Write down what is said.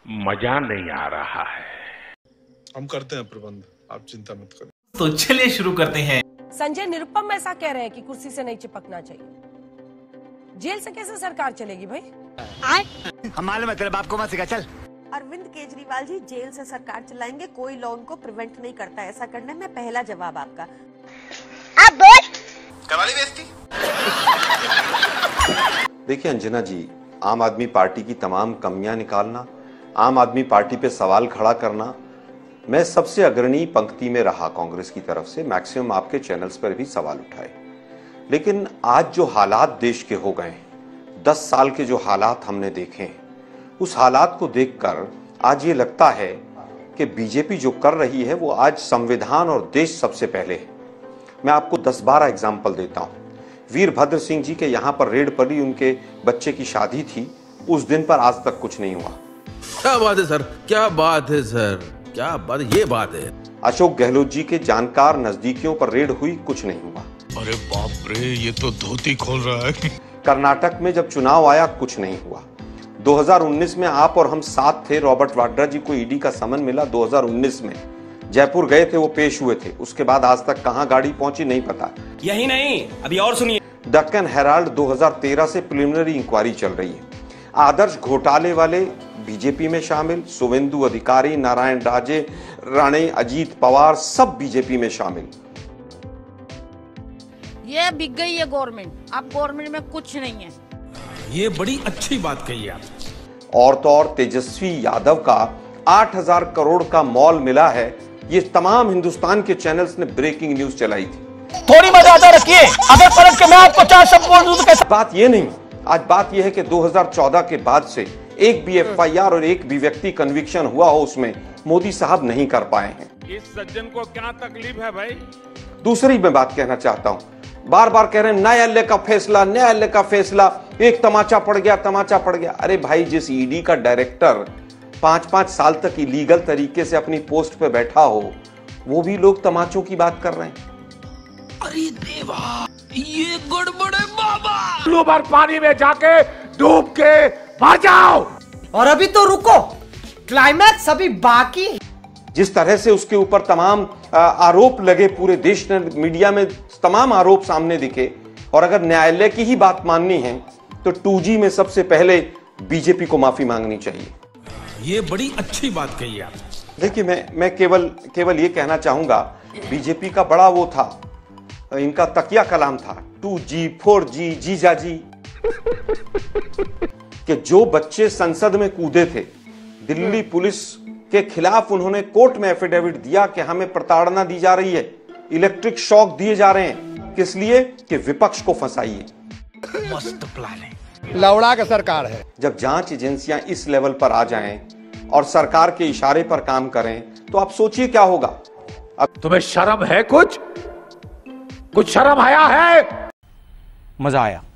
मजा नहीं आ रहा है। हम करते हैं प्रबंध, आप चिंता मत करें। तो चलिए शुरू करते हैं। संजय निरुपम ऐसा कह रहे हैं कि कुर्सी से नहीं चिपकना चाहिए। जेल से कैसे सरकार चलेगी भाई? हमारे मतलब आपको मत सिखा। चल। अरविंद केजरीवाल जी जेल से सरकार चलाएंगे, कोई लॉ उनको प्रिवेंट नहीं करता ऐसा करने में। पहला जवाब आपका। आप बोल करवाली बेइज्जती। देखिए अंजना जी, आम आदमी पार्टी की तमाम कमियां निकालना, आम आदमी पार्टी पे सवाल खड़ा करना, मैं सबसे अग्रणी पंक्ति में रहा कांग्रेस की तरफ से, मैक्सिमम आपके चैनल्स पर भी सवाल उठाए। लेकिन आज जो हालात देश के हो गए, 10 साल के जो हालात हमने देखे हैं, उस हालात को देखकर आज ये लगता है कि बीजेपी जो कर रही है वो आज संविधान और देश सबसे पहले है। मैं आपको 10-12 एग्जाम्पल देता हूं। वीरभद्र सिंह जी के यहाँ पर रेड पड़ी, उनके बच्चे की शादी थी, उस दिन पर आज तक कुछ नहीं हुआ। क्या बात है सर, क्या बात है सर, क्या बात, ये बात है। अशोक गहलोत जी के जानकार नजदीकियों पर रेड हुई, कुछ नहीं हुआ। अरे बाप रे, ये तो धोती खोल रहा है। कर्नाटक में जब चुनाव आया, कुछ नहीं हुआ। 2019 में आप और हम साथ थे, रॉबर्ट वाड्रा जी को ईडी का समन मिला 2019 में, जयपुर गए थे, वो पेश हुए थे। उसके बाद आज तक कहां गाड़ी पहुंची नहीं पता। यही नहीं, अभी और सुनिए। दक्कन हेराल्ड 2013 से प्रिलिमिनरी इंक्वायरी चल रही है। आदर्श घोटाले वाले बीजेपी में शामिल, शुवेंदु अधिकारी, नारायण राणे, अजीत पवार, सब बीजेपी में शामिल। ये बिक गई है गवर्नमेंट, अब गवर्नमेंट में कुछ नहीं है। ये बड़ी अच्छी बात कही आप। और तो और तेजस्वी यादव का 8,000 करोड़ का मॉल मिला है। ये तमाम हिंदुस्तान के चैनल्स ने ब्रेकिंग न्यूज चलाई थी। थोड़ी मर्यादा रखिए, अगर पलट के मैं आपको 4 शब्द बोल दूं तो कैसे? बात ये नहीं, आज बात यह है कि 2014 के बाद से एक भी एफआईआर और एक भी व्यक्ति कन्विक्शन हुआ हो उसमें मोदी साहब नहीं कर पाए हैं। इस सज्जन को क्या तकलीफ है भाई? दूसरी मैं बात कहना चाहता हूं, बार बार कह रहे हैं न्यायालय का फैसला, न्यायालय का फैसला, एक तमाचा पड़ गया, तमाचा पड़ गया। अरे भाई, जिस ईडी का डायरेक्टर 5-5 साल तक इलीगल तरीके से अपनी पोस्ट पे बैठा हो, वो भी लोग तमाचों की बात कर रहे हैं। अरे देवा, ये गड़बड़ है बाबा। लो बार पानी में जाके डूब के मर जाओ। और अभी तो रुको, क्लाइमैक्स अभी बाकी। जिस तरह से उसके ऊपर तमाम आरोप लगे, पूरे देश ने, मीडिया में तमाम आरोप सामने दिखे, और अगर न्यायालय की ही बात माननी है तो 2G में सबसे पहले बीजेपी को माफी मांगनी चाहिए। ये बड़ी अच्छी बात कही आप। देखिए, मैं केवल ये कहना चाहूंगा, बीजेपी का बड़ा वो था, इनका तकिया कलाम था 2G 4G जीजाजी, कि जो बच्चे संसद में कूदे थे, दिल्ली पुलिस के खिलाफ उन्होंने कोर्ट में एफिडेविट दिया कि हमें प्रताड़ना दी जा रही है, इलेक्ट्रिक शॉक दिए जा रहे हैं। किस लिए? कि विपक्ष को फंसाइए। मस्त प्लान है। लौड़ा का सरकार है। जब जांच एजेंसियां इस लेवल पर आ जाएं और सरकार के इशारे पर काम करें, तो आप सोचिए क्या होगा। अब तुम्हें शर्म है? कुछ शर्म आया है? मजा आया।